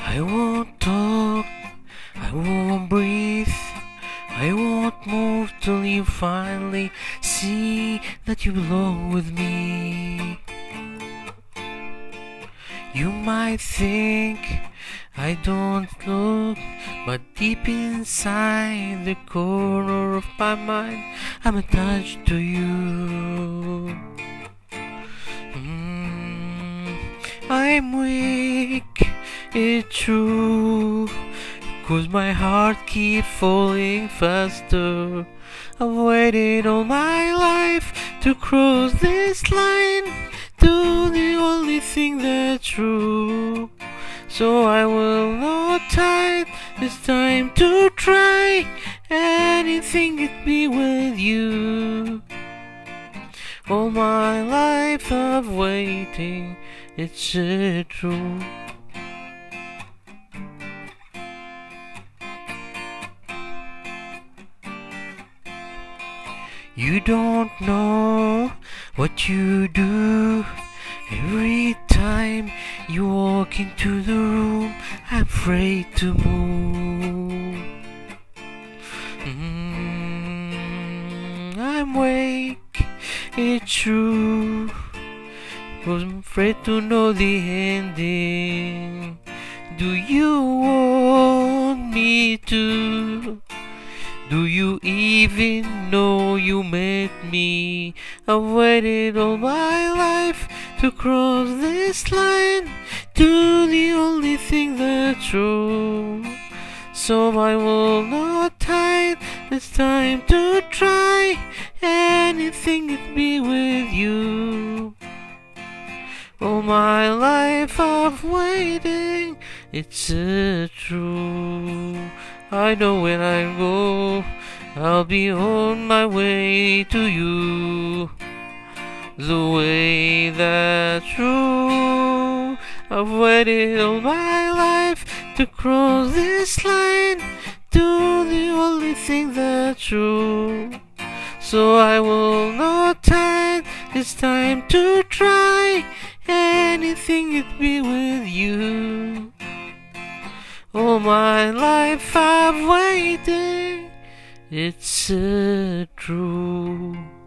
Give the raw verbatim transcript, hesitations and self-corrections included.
I won't talk, I won't breathe, I won't move till you finally see that you belong with me. You might think I don't look, but deep inside the corner of my mind, I'm attached to you. Mm, I'm weak, it's true, 'cause my heart keeps falling faster. I've waited all my life to cross this line, do the only thing that's true. So I will not hide, it's time to try anything to be with you. All my life I've waiting, it's uh, true. You don't know what you do every time you walk into the room. I'm afraid to move. Mm, I'm weak, it's true, 'cause I'm afraid to know the ending. Do you want me to? Do you even know you met me? I've waited all my life to cross this line, do the only thing that's true. So I will not hide, it's time to try anything to be with you. All my life I've waiting, it's uh, true. I know when I go, I'll be on my way to you. The way that's true. I've waited all my life to cross this line, do the only thing that's true. So I will not hide, it's time to try anything to be with you. All my life I've waited, it's uh, true.